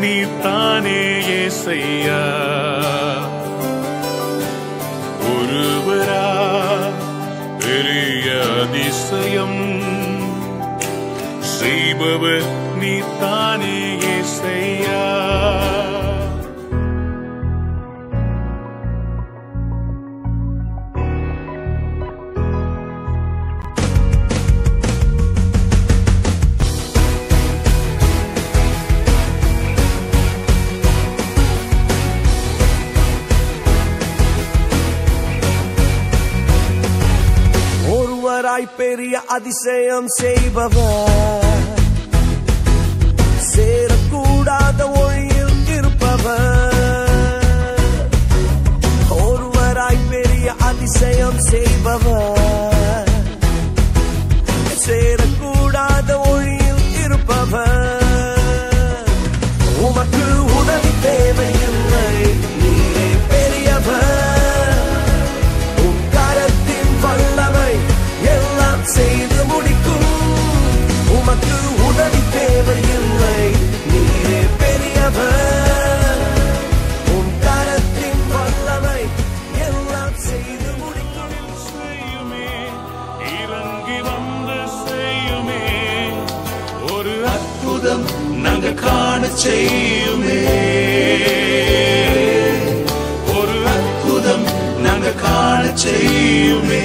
நீர்தானே ஏசையா. ஒருவரா பெரிய அதிசயம் செய்பவர் நீர்தானே ஏசையா. பெரிய அதிசயம் செய்பவர், சேரக்கூடாத ஒளியில் இருப்பவர். ஒருவராய் பெரிய அதிசயம் செய்பவர், சேரக்கூடாத ஒளியில் இருப்பவர். உமக்கு உதவி தேவையில்லை, நீரே பெரியவர். உம் கரத்தின் வல்லமை எல்லாம் செய்து முடிக்கும். உமக்கு உதவி தேவையில்லை, நீரே பெரியவர். உம் கரத்தின் வல்லமை எல்லாம் செய்து முடிக்கும். செய்யுமே, இறங்கி வந்து செய்யுமே, ஒரு அற்புதம் நாங்க காண செய்யுமே. ஒரு அற்புதம் நாங்க காண செய்யுமே.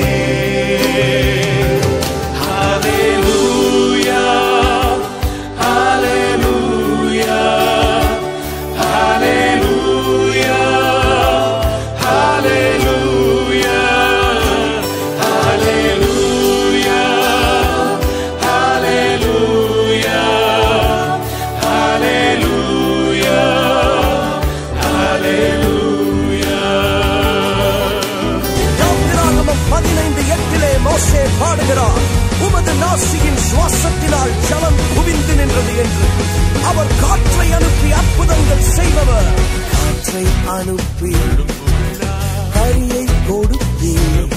பாடுகிறார், உமது நாசியின் சுவாசத்தினால் ஜலம் குவிந்து நின்றது என்று. அவர் காற்றை அனுப்பி அற்புதங்கள் செய்பவர். காற்றை அனுப்பி கரியை கொடுத்தீர்,